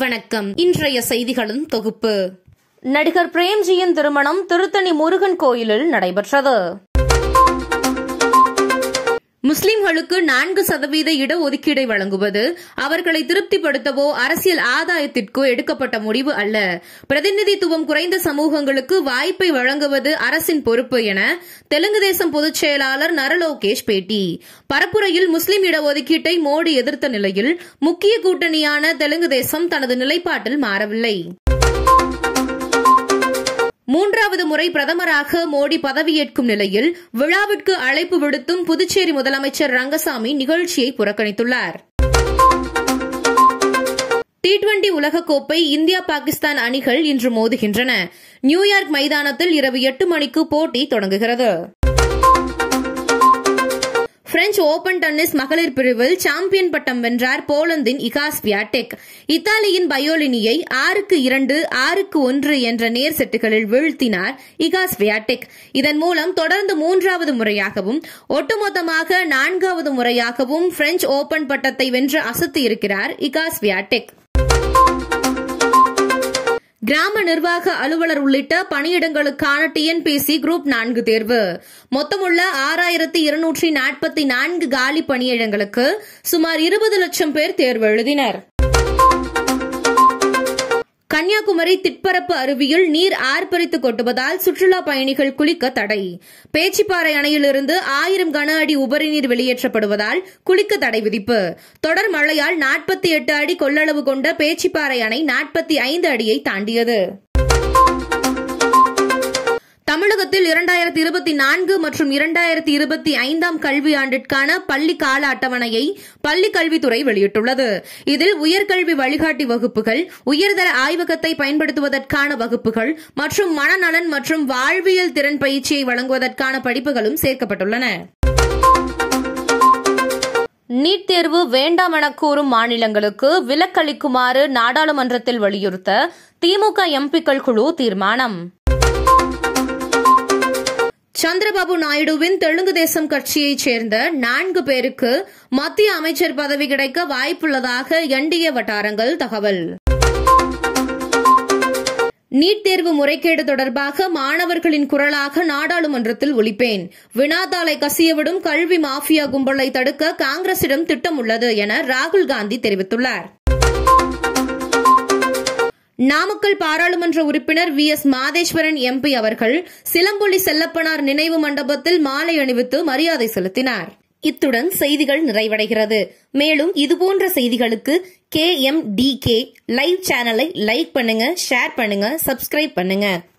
வணக்கம். இன்றைய செய்திகளின் தொகுப்பு. நடிகர் பிரேம்ஜியின் திருமணம் திருத்தணி முருகன் கோயிலில் நடைபெற்றது. முஸ்லிம்களுக்கு 4% இடஒதுக்கீடை வழங்குவது அவர்களை திருப்திப்படுத்தவோ அரசியல் ஆதாயத்திற்கோ எடுக்கப்பட்ட முடிவு அல்ல. பிரதிநிதித்துவம் குறைந்த சமூகங்களுக்கு வாய்ப்பை வழங்குவது அரசின் பொறுப்பு என தெலுங்கு தேசம் பொதுச் செயலாளர் நரலோகேஷ் பேட்டி. பரப்புரையில் முஸ்லிம் இடஒதுக்கீட்டை மோடி எதிர்த்த நிலையில் முக்கிய கூட்டணியான தெலுங்கு தேசம் தனது நிலைப்பாட்டில் மாறவில்லை. 3வது முறை பிரதமராக மோடி பதவியேற்கும் நிலையில் விழாவிற்கு அழைப்பு விடுத்தும் புதுச்சேரி முதலமைச்சர் ரங்கசாமி நிகழ்ச்சியை புறக்கணித்துள்ளார். T20 உலகக்கோப்பை இந்தியா பாகிஸ்தான் அணிகள் இன்று மோதுகின்றன. நியூயார்க் மைதானத்தில் இரவு 8 மணிக்கு போட்டி தொடங்குகிறது. பிரெஞ்ச் ஓபன் டென்னிஸ் மகளிர் பிரிவில் சாம்பியன் பட்டம் வென்றார் போலந்தின் இகா ஸ்வியாடெக். இத்தாலியின் பயோலினியை 6-2, 6-1 என்ற நேர் செட்டுகளில் வீழ்த்தினார் இகா ஸ்வியாடெக். இதன் மூலம் தொடர்ந்து 3வது முறையாகவும் ஒட்டுமொத்தமாக 4வது முறையாகவும் பிரெஞ்ச் ஓபன் பட்டத்தை வென்று அசத்தியிருக்கிறார் இகா ஸ்வியாடெக். கிராம நிர்வாக அலுவலர் உள்ளிட்ட பணியிடங்களுக்கான TNPSC குரூப் 4 தேர்வு. மொத்தமுள்ள 6244 காலி பணியிடங்களுக்கு சுமார் 20 லட்சம் பேர் தேர்வு எழுதினர். கன்னியாகுமரி திட்பரப்பு அருவியில் நீர் ஆர்ப்பரித்து கொட்டுவதால் சுற்றுலா பயணிகள் குளிக்க தடை. பேச்சிப்பாறை அணையிலிருந்து 1000 கன அடி உபரிநீர் வெளியேற்றப்படுவதால் குளிக்க தடை விதிப்பு. தொடர் மழையால் 48 அடி கொள்ளளவு கொண்ட பேச்சிப்பாறை அணை 45 அடியை தாண்டியது. தமிழகத்தில் 2024 மற்றும் 2025 கல்வியாண்டிற்கான பள்ளி கால அட்டவணையை பள்ளிக் கல்வித்துறை வெளியிட்டுள்ளது. இதில் உயர்கல்வி வழிகாட்டி வகுப்புகள், உயர்தர ஆய்வகத்தை பயன்படுத்துவதற்கான வகுப்புகள் மற்றும் மனநலன் மற்றும் வாழ்வியல் திறன் பயிற்சியை வழங்குவதற்கான படிப்புகளும் சேர்க்கப்பட்டுள்ளன. நீட் தேர்வு வேண்டாம் என கூறும் மாநிலங்களுக்கு விலக்களிக்குமாறு நாடாளுமன்றத்தில் வலியுறுத்த திமுக MPக்கள் குழு தீர்மானம். சந்திரபாபு நாயுடுவின் தெலுங்கு தேசம் கட்சியைச் சேர்ந்த 4 பேருக்கு மத்திய அமைச்சர் பதவி கிடைக்க வாய்ப்புள்ளதாக NDA வட்டாரங்கள் தகவல். நீட் தேர்வு முறைகேடு தொடர்பாக மாணவர்களின் குரலாக நாடாளுமன்றத்தில் ஒலிப்பேன். வினாத்தாளை கசியவிடும் கல்வி மாஃபியா கும்பலை தடுக்க காங்கிரசிடம் திட்டம் உள்ளது என ராகுல் காந்தி தெரிவித்துள்ளார். நாமக்கல் பாராளுமன்ற உறுப்பினர் VS மாதேஸ்வரன் MP அவர்கள் சிலம்பொலி செல்லப்பனார் நினைவு மண்டபத்தில் மாலை அணிவித்து மரியாதை செலுத்தினார். இத்துடன் செய்திகள் நிறைவடைகிறது. மேலும் இதுபோன்ற செய்திகளுக்கு KMDK லைவ் சேனலை லைக் பண்ணுங்க, ஷேர் பண்ணுங்க, சப்ஸ்கிரைப் பண்ணுங்க.